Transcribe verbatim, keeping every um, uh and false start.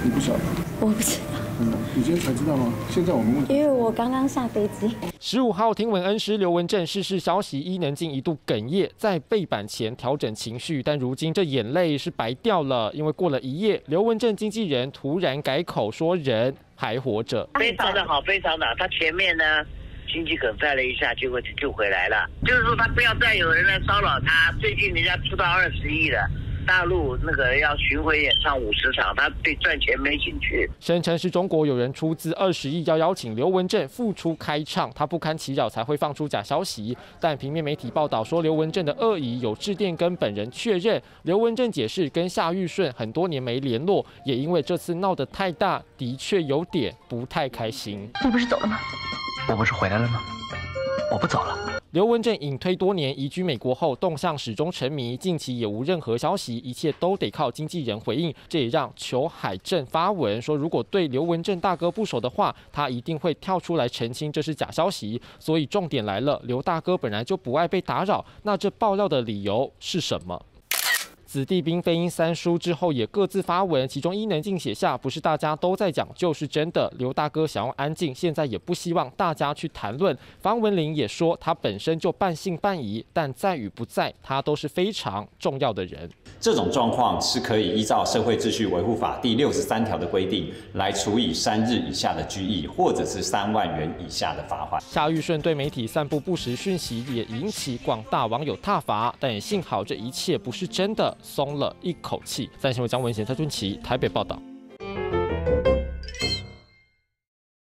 你不晓得？ 我不知道。 嗯，你今天才知道吗？现在我们问。 因为我刚刚下飞机。 十五号，听闻恩师刘文正逝世消息，伊能静一度哽咽，在背板前调整情绪，但如今这眼泪是白掉了，因为过了一夜，刘文正经纪人突然改口说人还活着， 非常的好，非常的。他前面呢心肌梗塞了一下，结果就回来了。就是说他不要再有人来骚扰他。最近人家出到二十亿了。大陆那个要巡回演唱五十场，他对赚钱没兴趣。 声称是中国有人出资二十亿要邀请刘文正复出开唱，他不堪其扰才会放出假消息。但平面媒体报道说，刘文正的恶意有致电跟本人确认。刘文正解释跟夏玉顺很多年没联络，也因为这次闹得太大，的确有点不太开心。 你不是走了吗？我不是回来了吗？我不走了。 刘文正隐退多年，移居美国后动向始终沉迷，近期也无任何消息，一切都得靠经纪人回应。这也让裘海正发文说，如果对刘文正大哥不熟的话，他一定会跳出来澄清这是假消息。所以重点来了，刘大哥本来就不爱被打扰，那这爆料的理由是什么？子弟兵飞鹰三叔之后也各自发文，其中伊能静写下：不是大家都在讲，就是真的。刘大哥想要安静，现在也不希望大家去谈论。方文琳也说，他本身就半信半疑，但在与不在，他都是非常重要的人。 这种状况是可以依照《社会秩序维护法》第六十三条的规定来处以三日以下的拘役，或者是三万元以下的罚款。 夏玉顺对媒体散布不实讯息，也引起广大网友挞伐，但也幸好这一切不是真的，松了一口气。三新闻张文贤、蔡俊琪台北报道。